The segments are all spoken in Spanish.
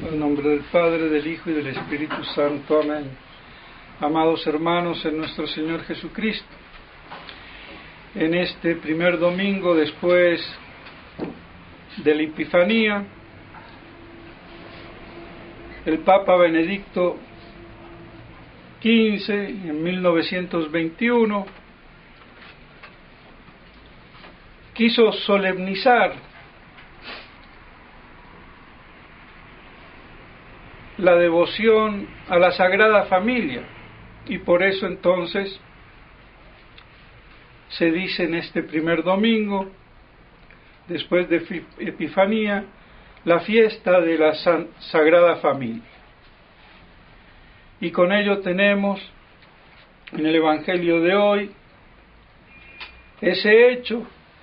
En el nombre del Padre, del Hijo y del Espíritu Santo. Amén. Amados hermanos en nuestro Señor Jesucristo, en este primer domingo después de la Epifanía, el Papa Benedicto XV, en 1921, quiso solemnizar la devoción a la Sagrada Familia, y por eso entonces se dice en este primer domingo, después de Epifanía, la fiesta de la Sagrada Familia. Y con ello tenemos en el Evangelio de hoy ese hecho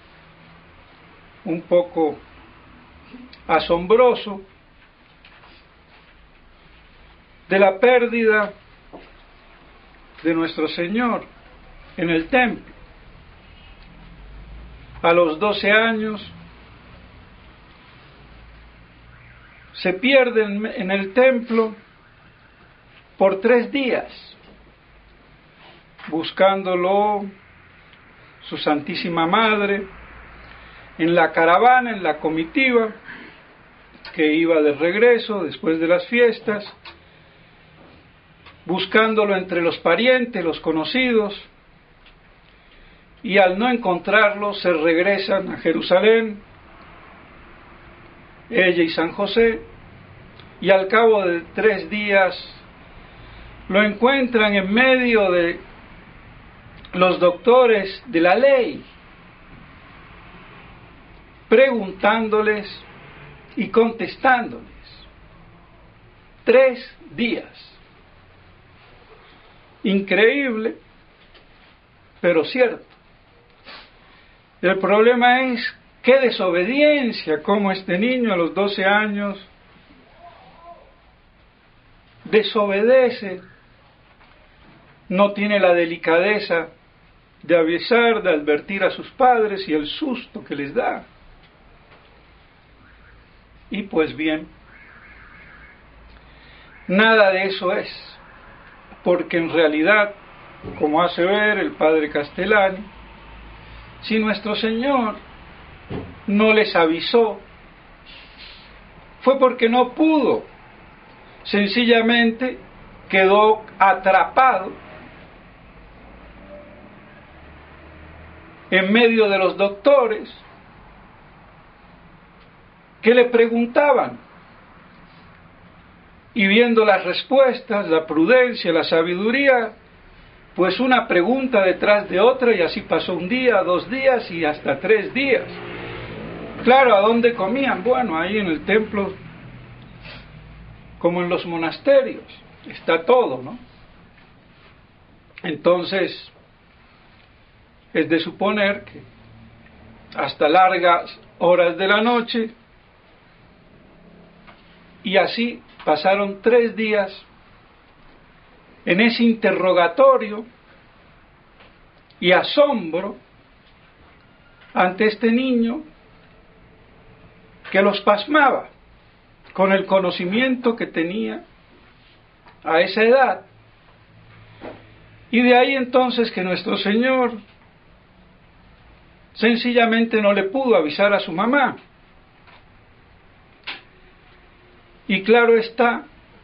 un poco asombroso de la pérdida de nuestro Señor en el templo. A los 12 años se pierde en el templo por 3 días, buscándolo su Santísima Madre en la caravana, en la comitiva que iba de regreso después de las fiestas, buscándolo entre los parientes, los conocidos, y al no encontrarlo se regresan a Jerusalén, ella y San José, y al cabo de 3 días lo encuentran en medio de los doctores de la ley, preguntándoles y contestándoles. 3 días. Increíble, pero cierto. El problema es qué desobediencia, cómo este niño a los 12 años desobedece, no tiene la delicadeza de avisar, de advertir a sus padres, y el susto que les da. Y pues bien, nada de eso es, porque en realidad, como hace ver el padre Castellani, si nuestro Señor no les avisó, fue porque no pudo, sencillamente quedó atrapado en medio de los doctores que le preguntaban, y viendo las respuestas, la prudencia, la sabiduría, pues una pregunta detrás de otra, y así pasó 1 día, 2 días y hasta 3 días. Claro, ¿a dónde comían? Bueno, ahí en el templo, como en los monasterios, está todo, ¿no? Entonces, es de suponer que hasta largas horas de la noche, y así pasaron 3 días en ese interrogatorio y asombro ante este niño que los pasmaba con el conocimiento que tenía a esa edad. Y de ahí entonces que nuestro Señor sencillamente no le pudo avisar a su mamá. Y claro está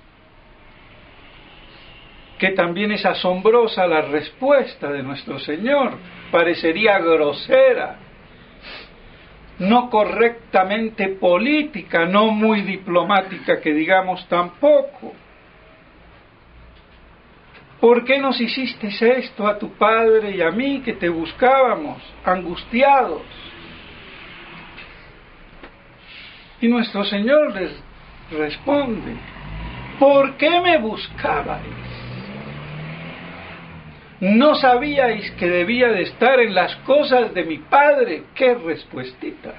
que también es asombrosa la respuesta de nuestro Señor. Parecería grosera, no correctamente política, no muy diplomática, que digamos tampoco. ¿Por qué nos hiciste esto a tu padre y a mí, que te buscábamos, angustiados? Y nuestro Señor les responde: ¿por qué me buscabais? ¿No sabíais que debía de estar en las cosas de mi Padre? ¡Qué respuestita!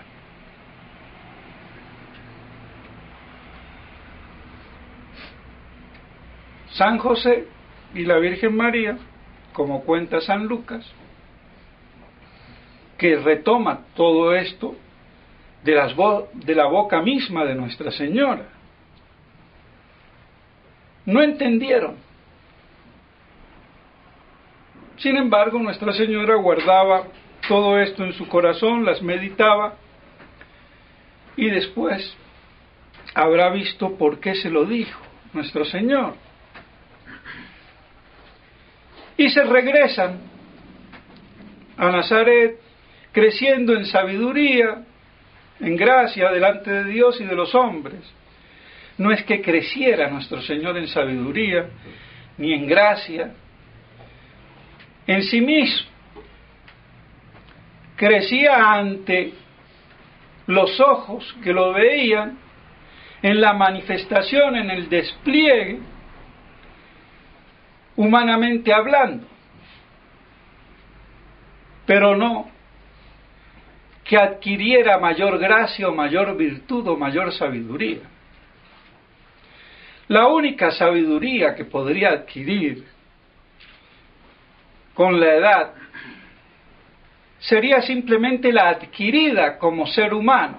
San José y la Virgen María, como cuenta San Lucas, que retoma todo esto de la boca misma de Nuestra Señora. no entendieron. Sin embargo, Nuestra Señora guardaba todo esto en su corazón, las meditaba, y después habrá visto por qué se lo dijo nuestro Señor. Y se regresan a Nazaret, creciendo en sabiduría, en gracia delante de Dios y de los hombres. No es que creciera nuestro Señor en sabiduría, ni en gracia, en sí mismo. Crecía ante los ojos que lo veían, en la manifestación, en el despliegue, humanamente hablando, pero no que adquiriera mayor gracia o mayor virtud o mayor sabiduría. La única sabiduría que podría adquirir con la edad sería simplemente la adquirida como ser humano,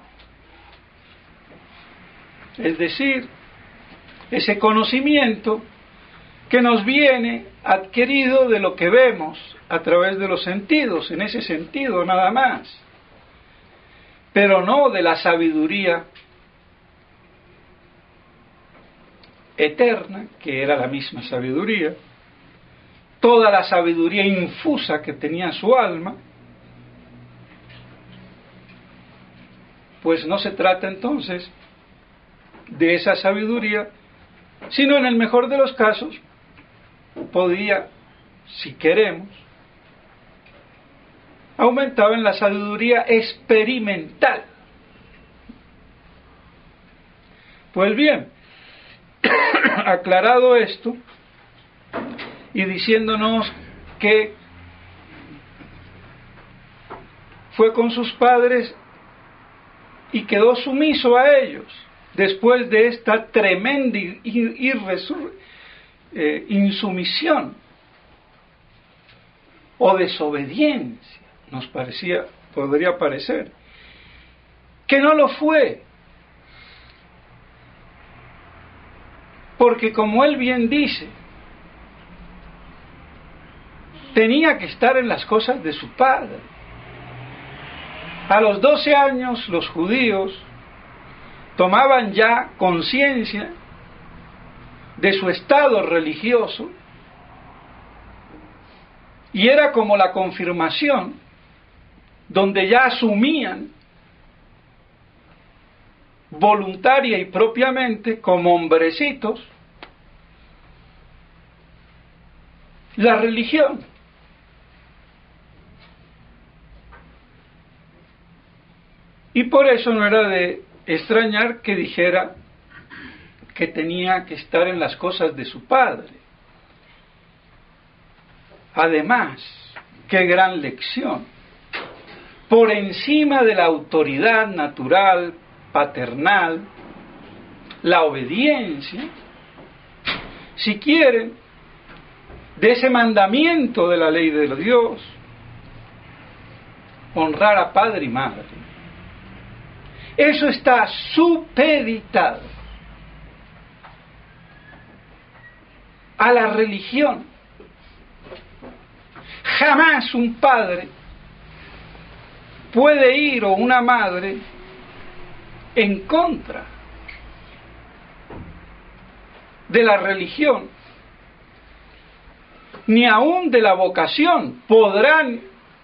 es decir, ese conocimiento que nos viene adquirido de lo que vemos a través de los sentidos, en ese sentido nada más, pero no de la sabiduría eterna, que era la misma sabiduría, toda la sabiduría infusa que tenía su alma. Pues no se trata entonces de esa sabiduría, sino en el mejor de los casos podía, si queremos, aumentaba en la sabiduría experimental. Pues bien, aclarado esto y diciéndonos que fue con sus padres y quedó sumiso a ellos después de esta tremenda insumisión o desobediencia, podría parecer, que no lo fue, porque como él bien dice, tenía que estar en las cosas de su padre. A los 12 años los judíos tomaban ya conciencia de su estado religioso y era como la confirmación donde ya asumían voluntaria y propiamente como hombrecitos la religión. Y por eso no era de extrañar que dijera que tenía que estar en las cosas de su padre. Además, qué gran lección. Por encima de la autoridad natural, paternal, la obediencia, si quieren, de ese mandamiento de la ley de Dios, honrar a padre y madre. Eso está supeditado a la religión. Jamás un padre puede ir, o una madre, en contra de la religión, ni aún de la vocación. Podrán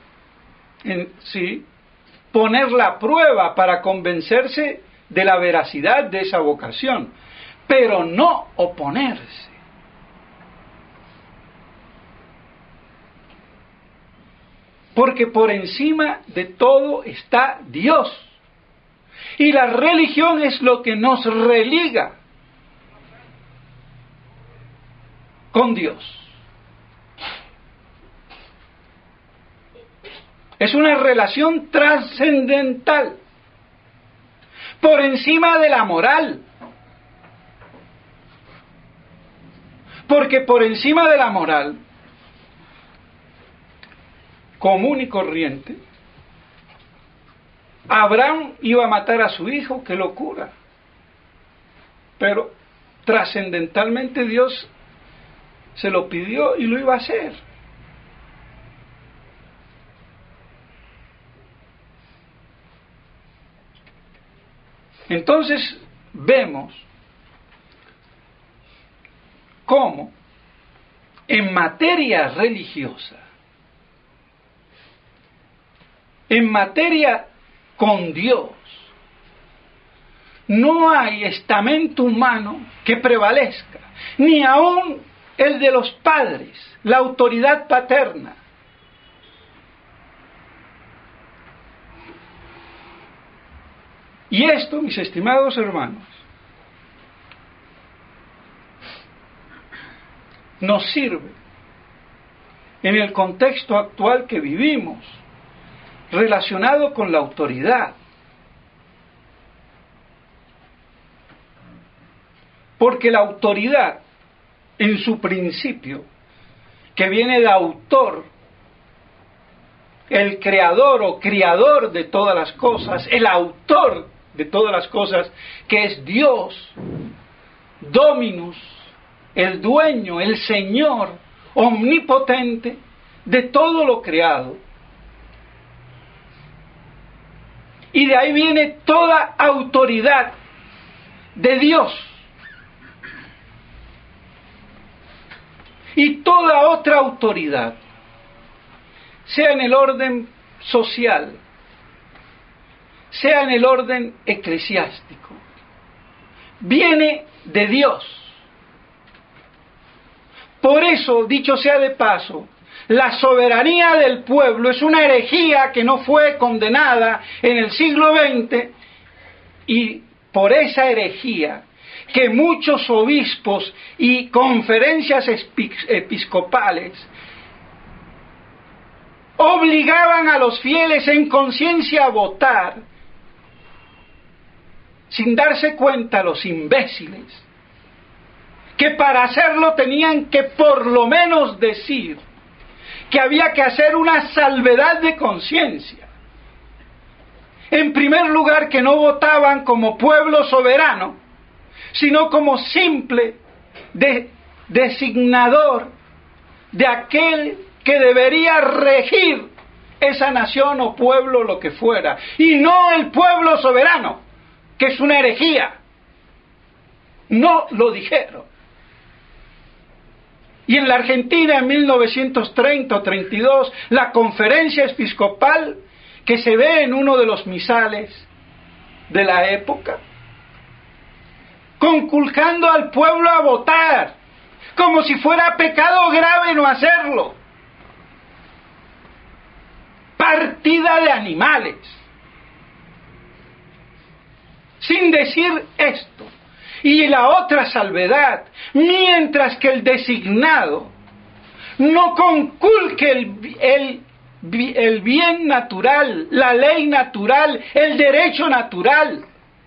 poner la prueba para convencerse de la veracidad de esa vocación, pero no oponerse. Porque por encima de todo está Dios. Y la religión es lo que nos religa con Dios. Es una relación trascendental, por encima de la moral. Porque por encima de la moral común y corriente, Abraham iba a matar a su hijo, qué locura. Pero trascendentalmente Dios se lo pidió y lo iba a hacer. Entonces vemos cómo en materia religiosa, en materia con Dios, no hay estamento humano que prevalezca, ni aun el de los padres, la autoridad paterna. Y esto, mis estimados hermanos, nos sirve en el contexto actual que vivimos, relacionado con la autoridad. Porque la autoridad, en su principio, que viene de autor, el creador o criador de todas las cosas, el autor de todas las cosas, que es Dios, Dominus, el dueño, el Señor, omnipotente de todo lo creado. Y de ahí viene toda autoridad de Dios. Y toda otra autoridad, sea en el orden social, sea en el orden eclesiástico, viene de Dios. Por eso, dicho sea de paso, la soberanía del pueblo es una herejía que no fue condenada en el siglo XX, y por esa herejía que muchos obispos y conferencias episcopales obligaban a los fieles en conciencia a votar, sin darse cuenta los imbéciles, que para hacerlo tenían que por lo menos decir que había que hacer una salvedad de conciencia. En primer lugar, que no votaban como pueblo soberano, sino como simple designador de aquel que debería regir esa nación o pueblo, lo que fuera, y no el pueblo soberano, que es una herejía. No lo dijeron. Y en la Argentina, en 1930 o 32, la conferencia episcopal, que se ve en uno de los misales de la época, conculcando al pueblo a votar, como si fuera pecado grave no hacerlo. Partida de animales. Sin decir esto. Y la otra salvedad, mientras que el designado no conculque el bien natural, la ley natural, el derecho natural.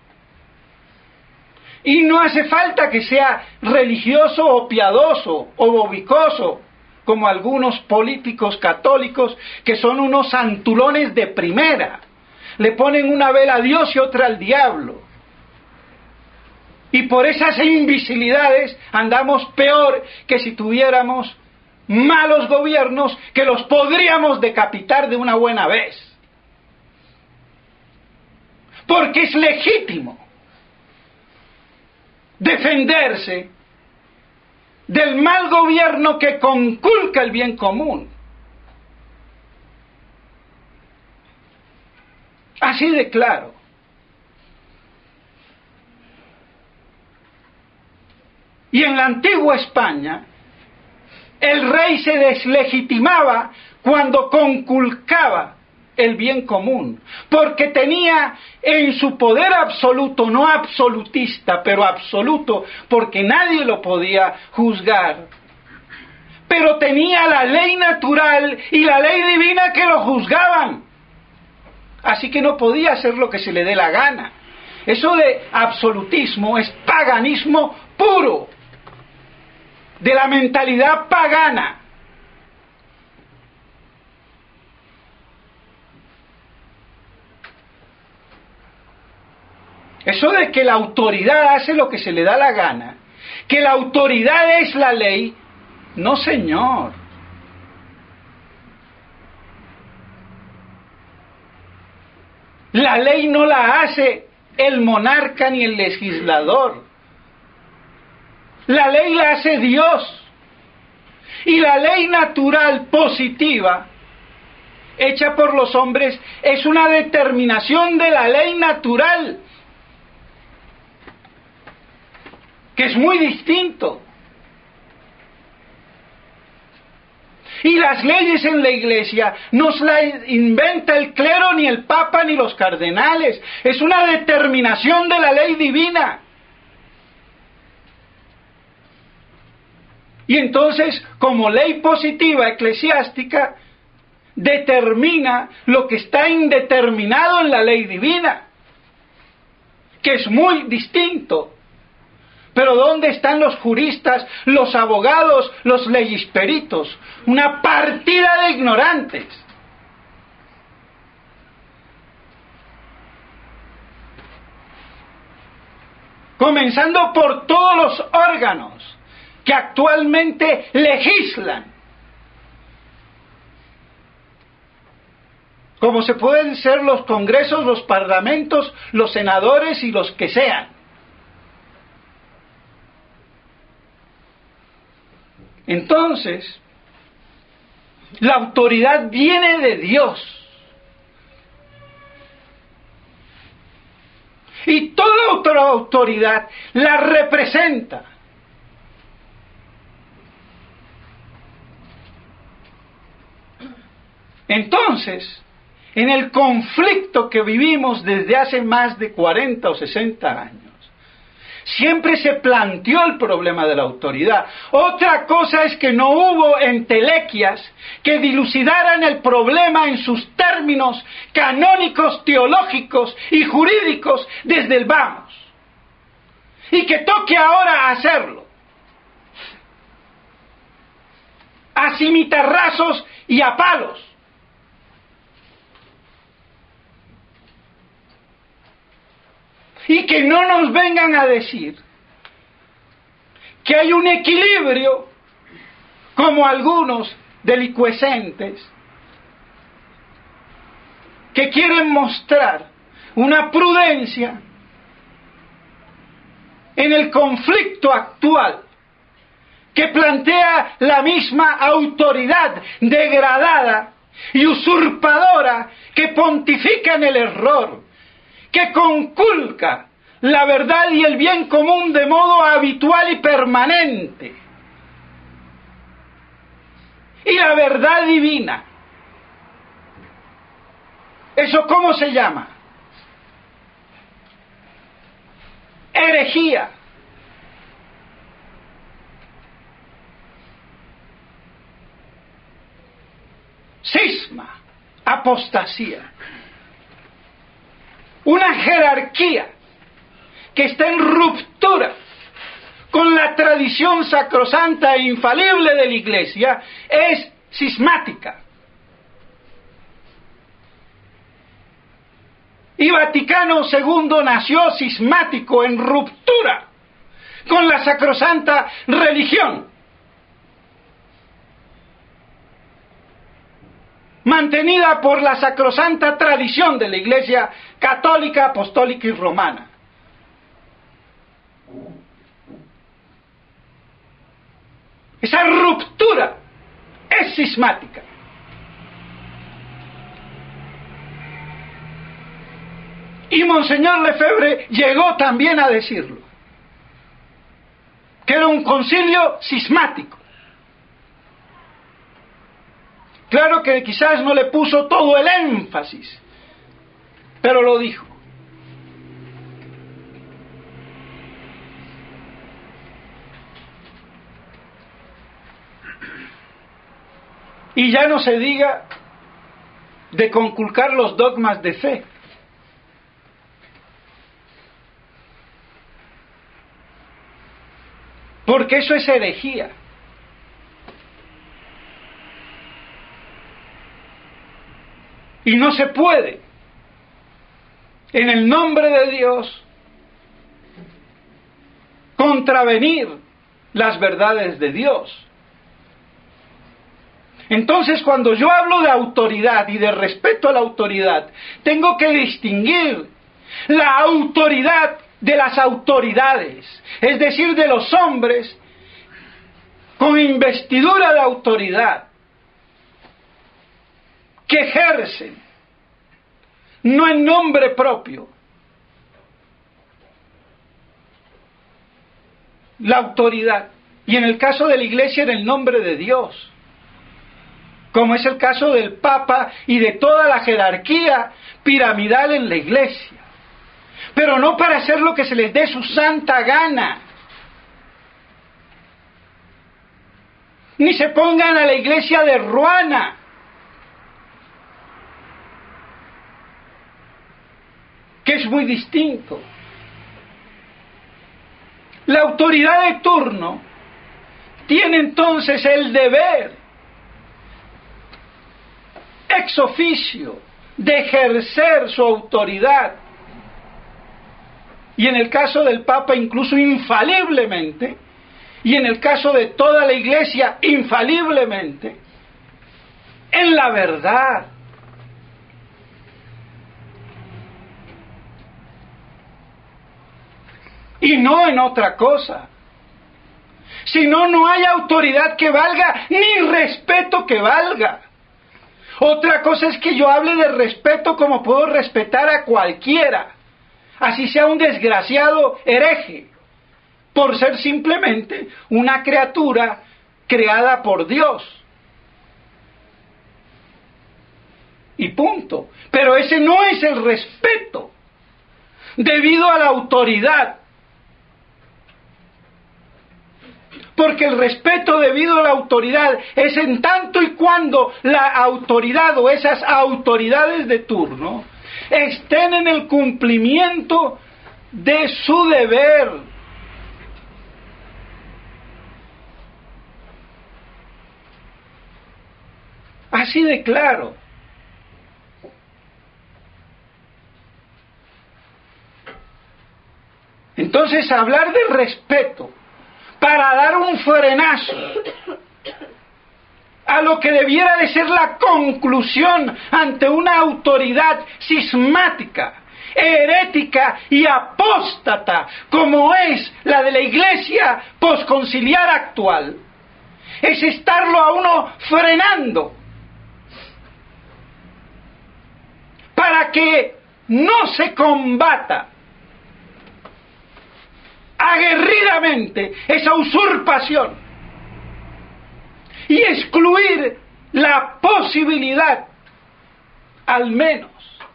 Y no hace falta que sea religioso o piadoso o bobicoso, como algunos políticos católicos que son unos santulones de primera. Le ponen una vela a Dios y otra al diablo. Y por esas imbecilidades andamos peor que si tuviéramos malos gobiernos que los podríamos decapitar de una buena vez. Porque es legítimo defenderse del mal gobierno que conculca el bien común. Así de claro. Y en la antigua España, el rey se deslegitimaba cuando conculcaba el bien común, porque tenía en su poder absoluto, no absolutista, pero absoluto, porque nadie lo podía juzgar, pero tenía la ley natural y la ley divina que lo juzgaban, así que no podía hacer lo que se le dé la gana. Eso de absolutismo es paganismo puro, de la mentalidad pagana. Eso de que la autoridad hace lo que se le da la gana que la autoridad es la ley. No, señor. La ley no la hace el monarca ni el legislador. La ley la hace Dios. Y la ley natural positiva, hecha por los hombres, es una determinación de la ley natural, que es muy distinto. Y las leyes en la iglesia no las inventa el clero, ni el papa, ni los cardenales. Es una determinación de la ley divina. Y entonces, como ley positiva eclesiástica, determina lo que está indeterminado en la ley divina, que es muy distinto. Pero ¿dónde están los juristas, los abogados, los legisperitos? Una partida de ignorantes. Comenzando por todos los órganos que actualmente legislan, como se pueden ser los congresos, los parlamentos, los senadores y los que sean. Entonces, la autoridad viene de Dios. Y toda otra autoridad la representa. Entonces, en el conflicto que vivimos desde hace más de 40 o 60 años, siempre se planteó el problema de la autoridad. Otra cosa es que no hubo entelequias que dilucidaran el problema en sus términos canónicos, teológicos y jurídicos desde el vamos. Y que toque ahora hacerlo. A cimitarrazos y a palos. Y que no nos vengan a decir que hay un equilibrio, como algunos delicuescentes que quieren mostrar una prudencia en el conflicto actual que plantea la misma autoridad degradada y usurpadora que pontifica en el error, que conculca la verdad y el bien común de modo habitual y permanente. Y la verdad divina, ¿eso cómo se llama? Herejía. Cisma, apostasía. Una jerarquía que está en ruptura con la tradición sacrosanta e infalible de la Iglesia es cismática. Y Vaticano II nació cismático, en ruptura con la sacrosanta religión, mantenida por la sacrosanta tradición de la Iglesia católica, apostólica y romana. Esa ruptura es cismática. Y Monseñor Lefebvre llegó también a decirlo, que era un concilio cismático. Claro que quizás no le puso todo el énfasis, pero lo dijo. Y ya no se diga de conculcar los dogmas de fe. Porque eso es herejía. Y no se puede, en el nombre de Dios, contravenir las verdades de Dios. Entonces, cuando yo hablo de autoridad y de respeto a la autoridad, tengo que distinguir la autoridad de las autoridades, es decir, de los hombres con investidura de autoridad, que ejercen, no en nombre propio, la autoridad, y en el caso de la Iglesia en el nombre de Dios, como es el caso del Papa y de toda la jerarquía piramidal en la Iglesia, pero no para hacer lo que se les dé su santa gana, ni se pongan a la Iglesia de ruana, que es muy distinto. La autoridad de turno tiene entonces el deber ex oficio de ejercer su autoridad, y en el caso del Papa incluso infaliblemente, y en el caso de toda la Iglesia infaliblemente, en la verdad. Y no en otra cosa. Si no, no hay autoridad que valga, ni respeto que valga. Otra cosa es que yo hable de respeto como puedo respetar a cualquiera, así sea un desgraciado hereje, por ser simplemente una criatura creada por Dios. Y punto. Pero ese no es el respeto debido a la autoridad. Porque el respeto debido a la autoridad es en tanto y cuando la autoridad o esas autoridades de turno estén en el cumplimiento de su deber. Así de claro. Entonces, hablar de respeto para dar un frenazo a lo que debiera de ser la conclusión ante una autoridad cismática, herética y apóstata, como es la de la Iglesia posconciliar actual, es estarlo a uno frenando para que no se combata aguerridamente esa usurpación y excluir la posibilidad, al menos.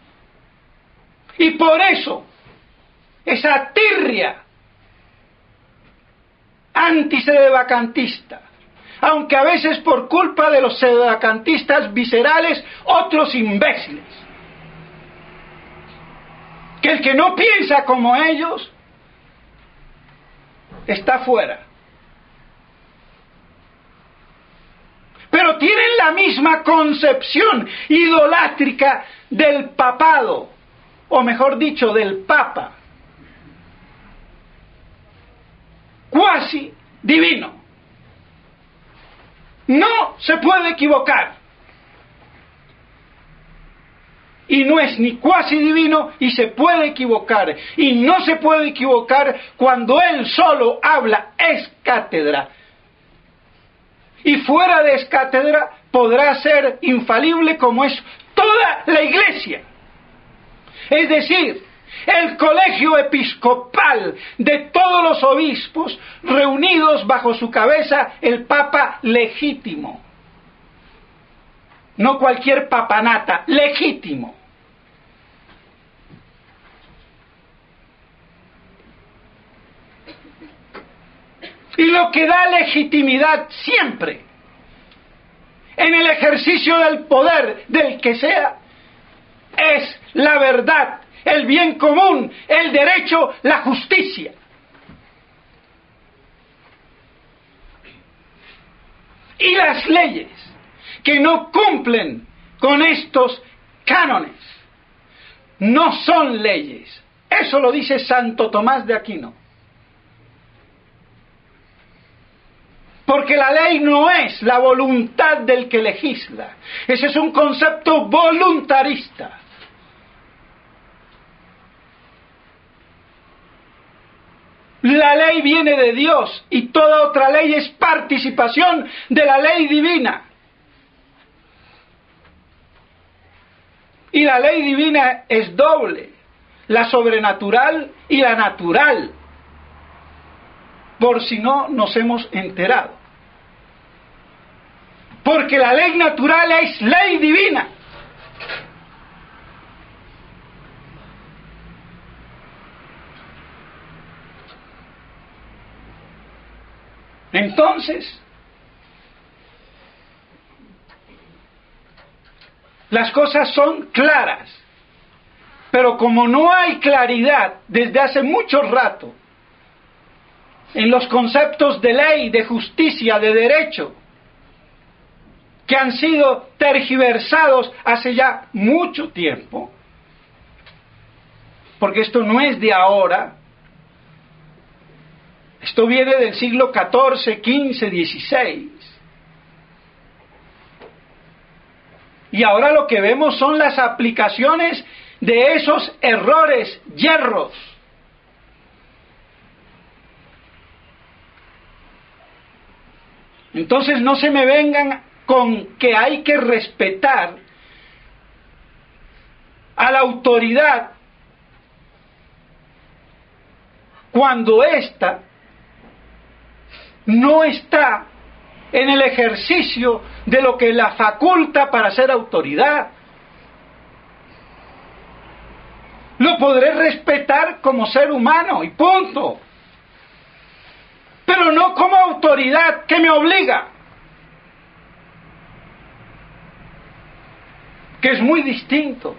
Y por eso, esa tirria antisedevacantista, aunque a veces por culpa de los sedevacantistas viscerales, otros imbéciles, que el que no piensa como ellos está fuera. Pero tienen la misma concepción idolátrica del papado, o mejor dicho, del Papa, cuasi divino. No se puede equivocar. Y no es ni cuasi divino y se puede equivocar. Y no se puede equivocar cuando él solo habla ex cátedra. Y fuera de ex cátedra podrá ser infalible como es toda la Iglesia. Es decir, el colegio episcopal de todos los obispos reunidos bajo su cabeza, el Papa legítimo. No cualquier papanata, legítimo. Y lo que da legitimidad siempre en el ejercicio del poder del que sea es la verdad, el bien común, el derecho, la justicia. Y las leyes que no cumplen con estos cánones no son leyes. Eso lo dice Santo Tomás de Aquino. Porque la ley no es la voluntad del que legisla. Ese es un concepto voluntarista. La ley viene de Dios y toda otra ley es participación de la ley divina. Y la ley divina es doble, la sobrenatural y la natural, por si no nos hemos enterado. Porque la ley natural es ley divina. Entonces, las cosas son claras, pero como no hay claridad desde hace mucho rato en los conceptos de ley, de justicia, de derecho, que han sido tergiversados hace ya mucho tiempo, porque esto no es de ahora, esto viene del siglo XIV, XV, XVI. Y ahora lo que vemos son las aplicaciones de esos errores, yerros. Entonces no se me vengan con que hay que respetar a la autoridad cuando ésta no está en el ejercicio de lo que la faculta para ser autoridad. Lo podré respetar como ser humano y punto, pero no como autoridad que me obliga, que es muy distinto.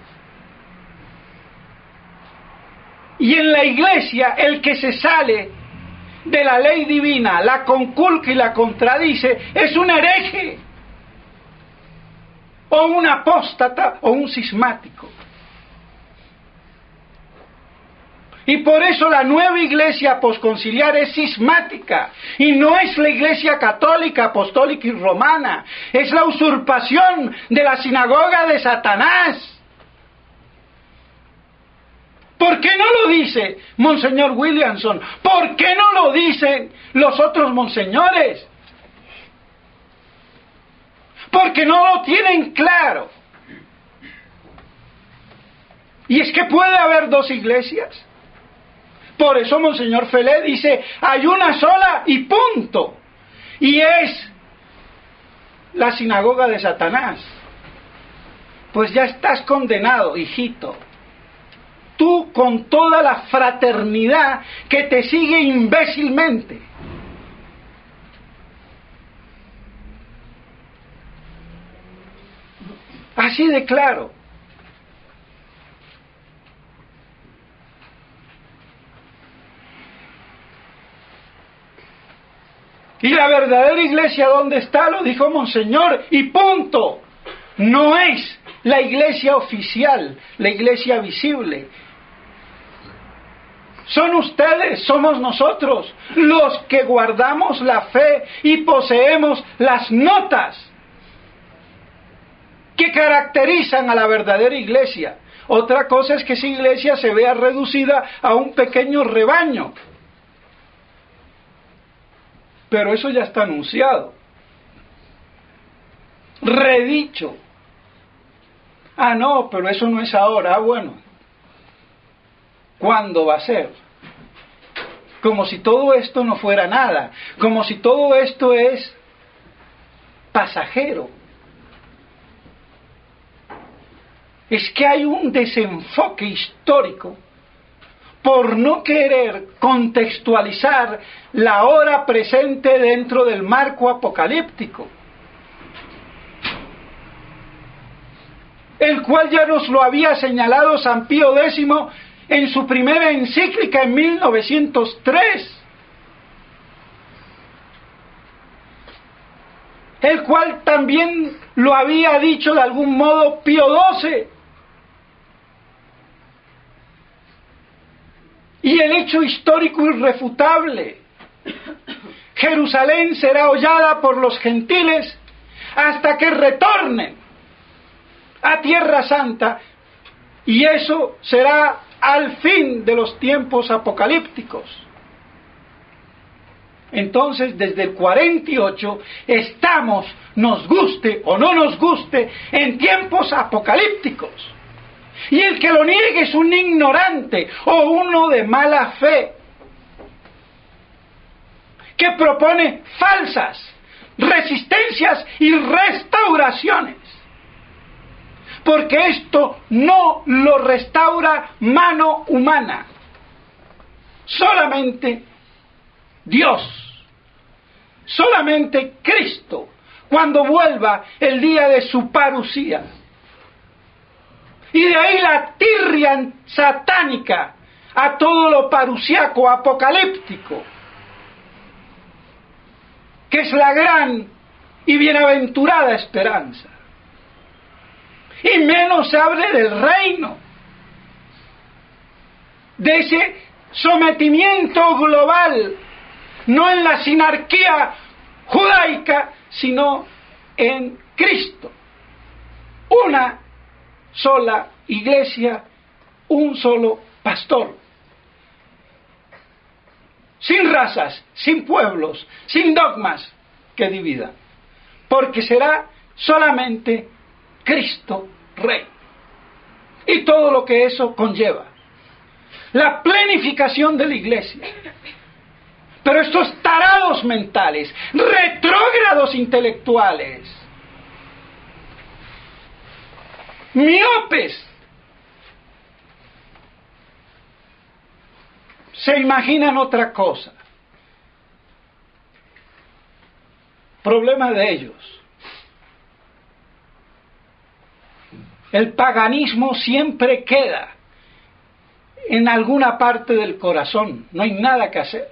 Y en la iglesia el que se sale de la ley divina, la conculca y la contradice, es un hereje, o un apóstata, o un cismático. Y por eso la nueva iglesia posconciliar es cismática, y no es la iglesia católica, apostólica y romana, es la usurpación de la sinagoga de Satanás. ¿Por qué no lo dice Monseñor Williamson? ¿Por qué no lo dicen los otros monseñores? Porque no lo tienen claro. Y es que puede haber dos iglesias. Por eso Monseñor Felé dice, hay una sola y punto. Y es la sinagoga de Satanás. Pues ya estás condenado, hijito. Tú con toda la fraternidad que te sigue imbécilmente. Así de claro. Y la verdadera iglesia, ¿dónde está? Lo dijo Monseñor, y punto. No es la iglesia oficial, la iglesia visible. Son ustedes, somos nosotros, los que guardamos la fe y poseemos las notas que caracterizan a la verdadera iglesia. Otra cosa es que esa iglesia se vea reducida a un pequeño rebaño. Pero eso ya está anunciado. Redicho. Ah, no, pero eso no es ahora. Ah, bueno. ¿Cuándo va a ser? Como si todo esto no fuera nada. Como si todo esto es pasajero. Es que hay un desenfoque histórico por no querer contextualizar la hora presente dentro del marco apocalíptico, el cual ya nos lo había señalado San Pío X en su primera encíclica en 1903, el cual también lo había dicho de algún modo Pío XII. Y el hecho histórico irrefutable, Jerusalén será hollada por los gentiles hasta que retornen a Tierra Santa, y eso será al fin de los tiempos apocalípticos. Entonces, desde el 48 estamos, nos guste o no nos guste, en tiempos apocalípticos. Y el que lo niegue es un ignorante o uno de mala fe, que propone falsas resistencias y restauraciones. Porque esto no lo restaura mano humana, solamente Dios, solamente Cristo, cuando vuelva el día de su parusía. Y de ahí la tirria satánica a todo lo parusiaco, apocalíptico, que es la gran y bienaventurada esperanza. Y menos se hable del reino, de ese sometimiento global, no en la sinarquía judaica, sino en Cristo. Una sola iglesia, un solo pastor. Sin razas, sin pueblos, sin dogmas que dividan. Porque será solamente Cristo Rey. Y todo lo que eso conlleva. La plenificación de la iglesia. Pero estos tarados mentales, retrógrados intelectuales, miopes, se imaginan otra cosa. Problema de ellos. El paganismo siempre queda en alguna parte del corazón, no hay nada que hacer.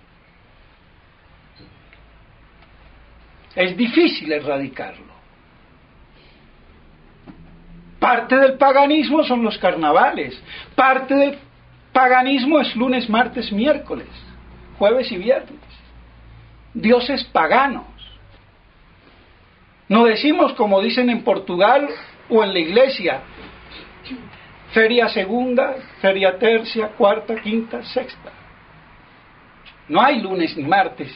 Es difícil erradicarlo. Parte del paganismo son los carnavales, parte del paganismo es lunes, martes, miércoles, jueves y viernes. Dioses paganos. No decimos como dicen en Portugal o en la iglesia, feria segunda, feria tercia, cuarta, quinta, sexta. No hay lunes ni martes.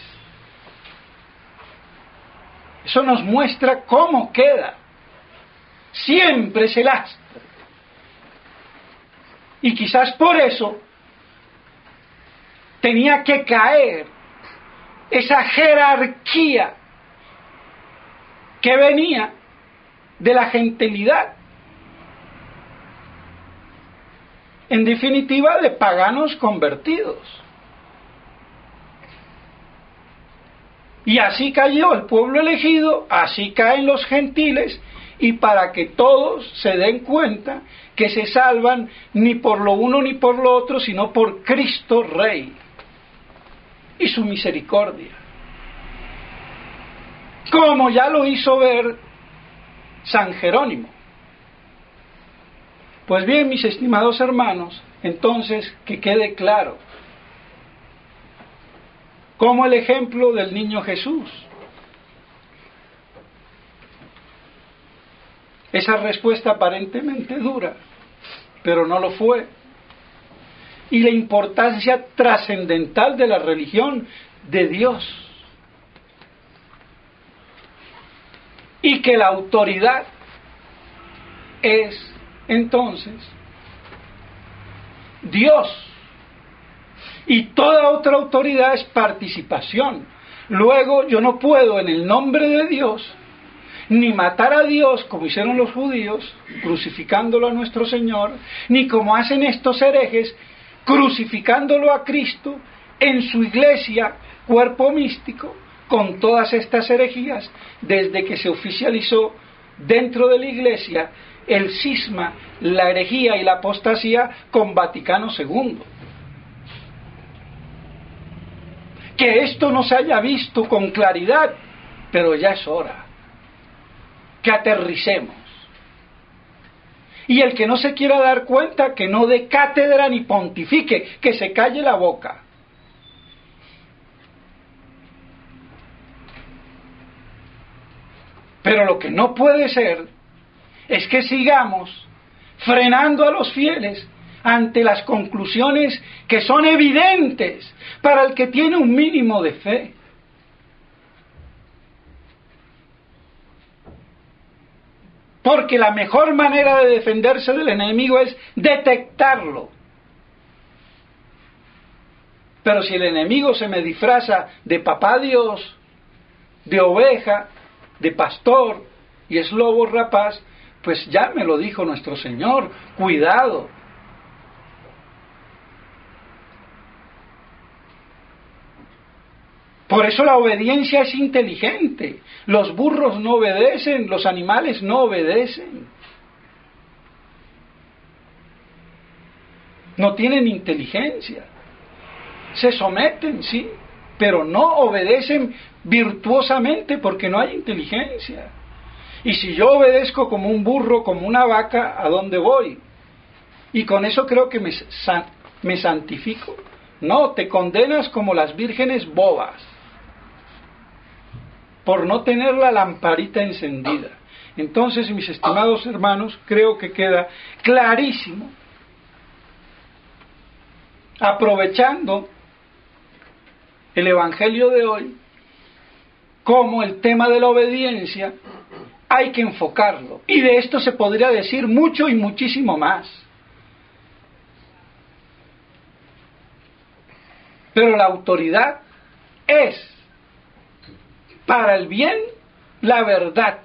Eso nos muestra cómo queda. Siempre es el astro. Y quizás por eso tenía que caer esa jerarquía que venía de la gentilidad, en definitiva de paganos convertidos. Y así cayó el pueblo elegido, así caen los gentiles, y para que todos se den cuenta que se salvan ni por lo uno ni por lo otro, sino por Cristo Rey y su misericordia. Como ya lo hizo ver San Jerónimo. Pues bien, mis estimados hermanos, entonces que quede claro, como el ejemplo del niño Jesús. Esa respuesta aparentemente dura, pero no lo fue. Y la importancia trascendental de la religión de Dios. Y que la autoridad es entonces Dios. Y toda otra autoridad es participación. Luego yo no puedo en el nombre de Dios ni matar a Dios como hicieron los judíos, crucificándolo a nuestro Señor, ni como hacen estos herejes, crucificándolo a Cristo en su iglesia, cuerpo místico, con todas estas herejías, desde que se oficializó dentro de la iglesia el cisma, la herejía y la apostasía con Vaticano II. Que esto no se haya visto con claridad, pero ya es hora que aterricemos. Y el que no se quiera dar cuenta, que no dé cátedra ni pontifique, que se calle la boca. Pero lo que no puede ser es que sigamos frenando a los fieles ante las conclusiones que son evidentes para el que tiene un mínimo de fe. Porque la mejor manera de defenderse del enemigo es detectarlo. Pero si el enemigo se me disfraza de papá Dios, de oveja, de pastor y es lobo rapaz, pues ya me lo dijo nuestro Señor, cuidado. Por eso la obediencia es inteligente. Los burros no obedecen, los animales no obedecen. No tienen inteligencia. Se someten, sí, pero no obedecen virtuosamente porque no hay inteligencia. Y si yo obedezco como un burro, como una vaca, ¿a dónde voy? Y con eso creo que me santifico. No, te condenas como las vírgenes bobas, por no tener la lamparita encendida. Entonces, mis estimados hermanos, creo que queda clarísimo, aprovechando el Evangelio de hoy, cómo el tema de la obediencia hay que enfocarlo. Y de esto se podría decir mucho y muchísimo más. Pero la autoridad es para el bien la verdad,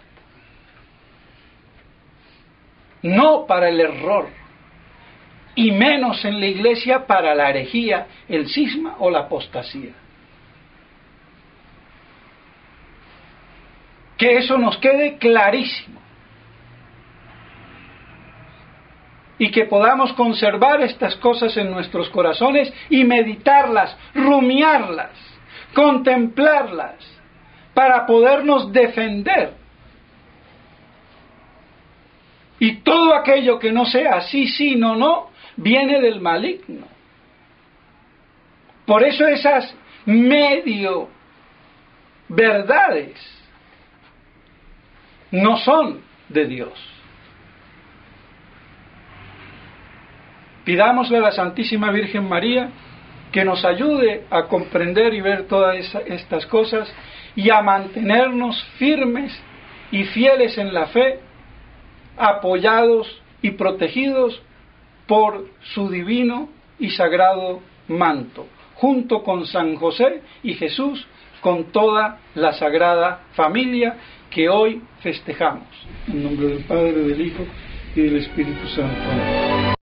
no para el error, y menos en la iglesia para la herejía, el cisma o la apostasía. Que eso nos quede clarísimo y que podamos conservar estas cosas en nuestros corazones y meditarlas, rumiarlas, contemplarlas, para podernos defender. Y todo aquello que no sea sí, sí, no, no, viene del maligno. Por eso esas medio verdades no son de Dios. Pidámosle a la Santísima Virgen María que nos ayude a comprender y ver todas estas cosas y a mantenernos firmes y fieles en la fe, apoyados y protegidos por su divino y sagrado manto, junto con San José y Jesús, con toda la Sagrada Familia que hoy festejamos. En nombre del Padre, del Hijo y del Espíritu Santo.